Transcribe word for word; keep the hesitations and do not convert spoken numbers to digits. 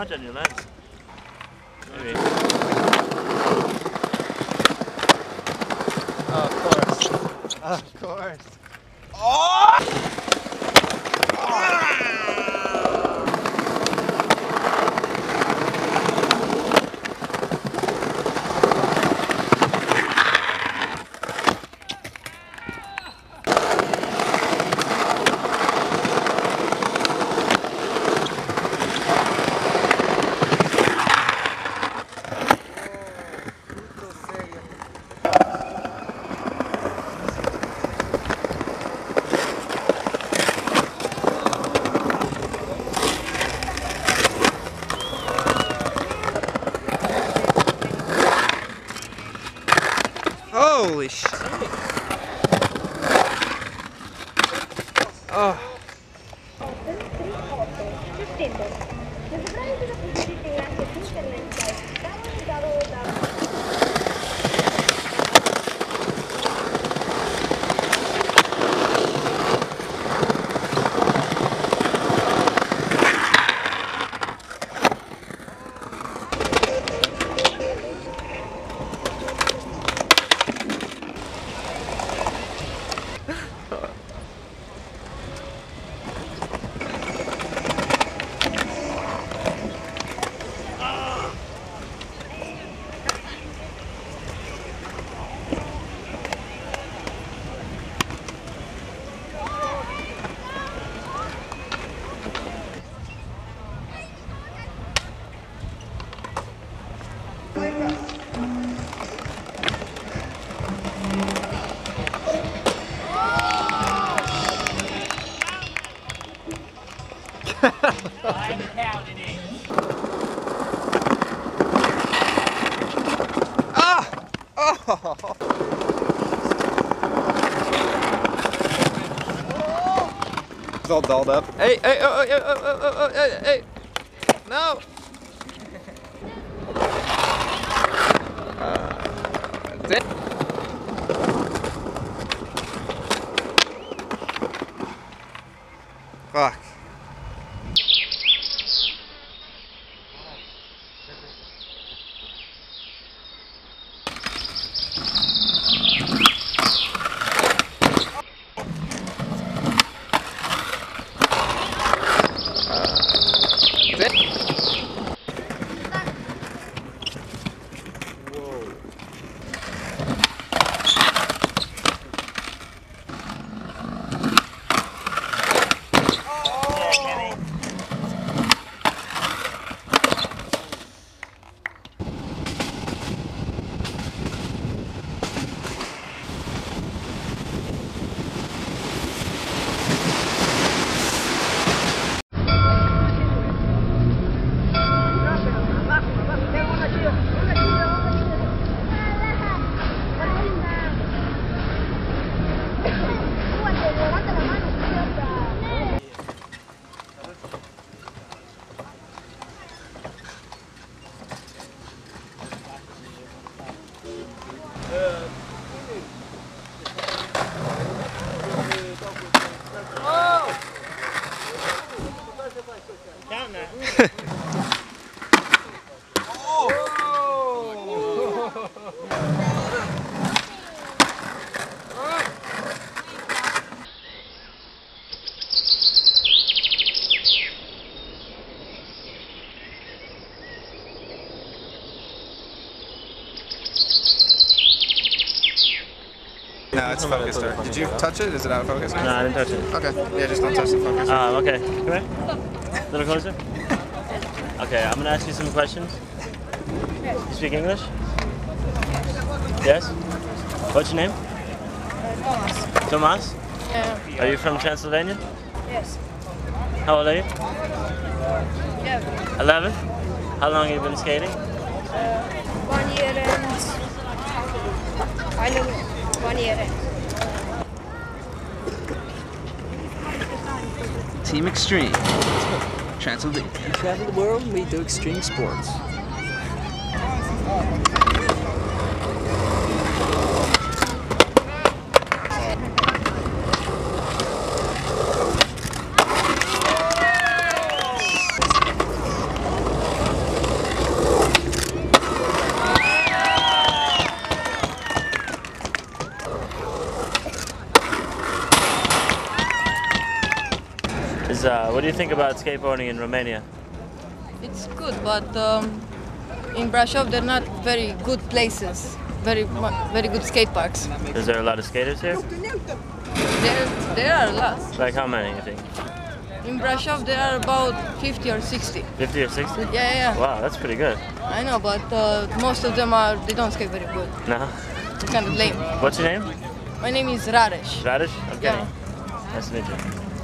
much on your lens. Maybe. Oh, of course. Of course. Oh! Holy shit. Oh. I'm counting it. Ah! Oh! It's all dolled up. Hey, hey, oh, oh, oh, oh, oh, oh, hey, hey! No! Uh, damn. Fuck. No, it's focused. Or did you touch it? Is it out of focus? No, I didn't touch it. Okay. Yeah, just don't touch the focus. Um, okay. Come here. A little closer. Okay, I'm gonna ask you some questions. You speak English? Yes? What's your name? Thomas. Tomas? Yeah. Are you from Transylvania? Yes. How old are you? Yeah. eleven? How long have you been skating? Uh, one year and I know one year and. Team Extreme. Transylvania. We travel the world and we do extreme sports. is, uh, what do you think about skateboarding in Romania? It's good, but um, in Brasov they're not very good places, very mu- very good skate parks. Is there a lot of skaters here? There, there are a lot. Like how many, you think? In Brasov there are about fifty or sixty. fifty or sixty? Yeah, yeah, yeah. Wow, that's pretty good. I know, but uh, most of them are, they don't skate very good. No? They're kind of lame. What's your name? My name is Raresh. Radish? Okay. Yeah. Nice to meet you.